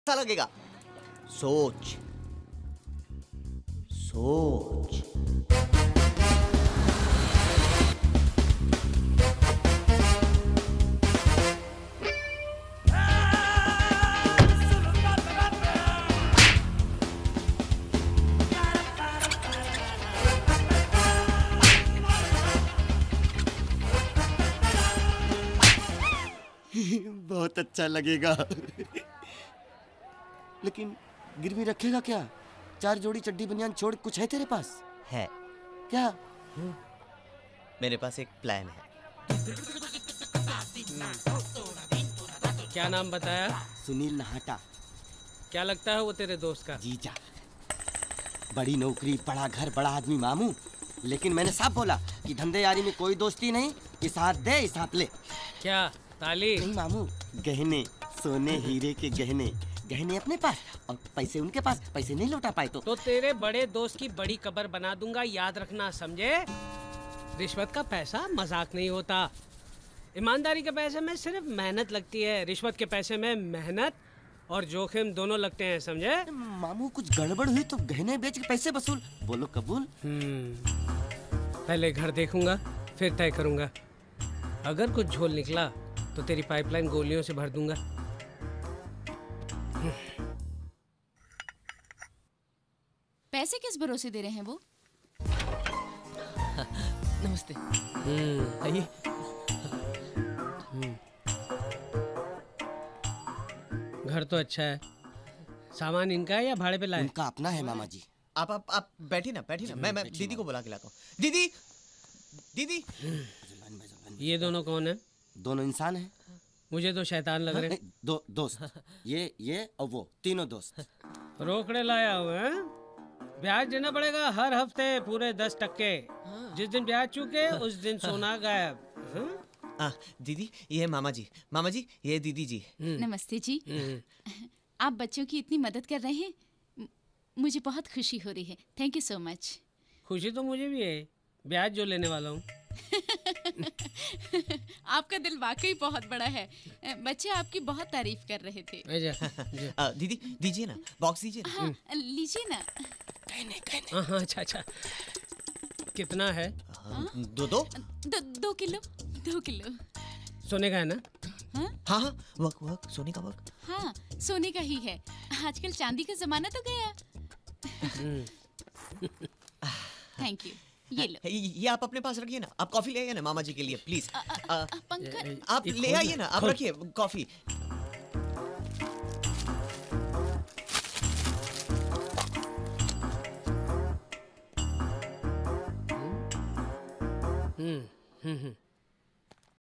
अच्छा लगेगा। सोच सोच। बहुत अच्छा लगेगा। लेकिन गिरवी रखेगा क्या? 4 जोड़ी चड्डी बनियान छोड़ कुछ है तेरे पास? है। क्या? मेरे पास एक प्लान है। क्या नाम बताया? सुनील नहाटा। क्या लगता है वो तेरे दोस्त का? जीजा। बड़ी नौकरी, बड़ा घर, बड़ा आदमी मामू। लेकिन मैंने साफ बोला कि धंधे यारी में कोई दोस्ती नहीं। इस हाथ दे, इस हाथ ले। क्या ताली? नहीं मामू, गहने, सोने हीरे के गहने। गहने अपने पास और पैसे उनके पास। पैसे नहीं लौटा पाए तो तेरे बड़े दोस्त की बड़ी कब्र बना दूंगा, याद रखना, समझे? रिश्वत का पैसा मजाक नहीं होता। ईमानदारी के पैसे में सिर्फ मेहनत लगती है, रिश्वत के पैसे में मेहनत और जोखिम दोनों लगते हैं, समझे? मामू कुछ गड़बड़ हुई तो गहने बेच के पैसे वसूल। बोलो कबूल? पहले घर देखूंगा फिर तय करूंगा। अगर कुछ झोल निकला तो तेरी पाइपलाइन गोलियों से भर दूंगा। पैसे किस भरोसे दे रहे हैं वो? नमस्ते। आइए। घर तो अच्छा है। सामान इनका है या भाड़े पे लाए? इनका अपना है मामा जी। आप बैठी ना, बैठी ना। मैं दीदी को बुला के लाता हूँ। दीदी, दीदी। ये दोनों कौन है? दोनों इंसान हैं। मुझे तो शैतान लग रहे। दोस्त। ये और वो तीनों दोस्त। रोकड़े लाया हुआ है? ब्याज देना पड़ेगा हर हफ्ते पूरे 10%। जिस दिन ब्याज चूके उस दिन सोना गायब। दीदी, ये है मामा जी। मामा जी, ये दीदी जी। नमस्ते जी। आप बच्चों की इतनी मदद कर रहे हैं, मुझे बहुत खुशी हो रही है। Thank you so much. खुशी तो मुझे भी है, ब्याज जो लेने वाला हूँ। आपका दिल वाकई बहुत बड़ा है। बच्चे आपकी बहुत तारीफ कर रहे थे। दीदी दीजिए ना, बॉक्स दीजिए ना। हाँ, लीजिए ना। हाँ, अच्छा। कितना है? 2 किलो। 2 किलो सोने का है ना? हाँ, वर्क सोने का वर्क। हाँ, सोने का ही है। आजकल चांदी का जमाना तो गया। Thank you. ये लो। ये आप अपने पास रखिए ना। आप कॉफी ले आइए ना मामा जी के लिए, प्लीज। पंकज, आप ले आइए ना, आप रखिए कॉफी।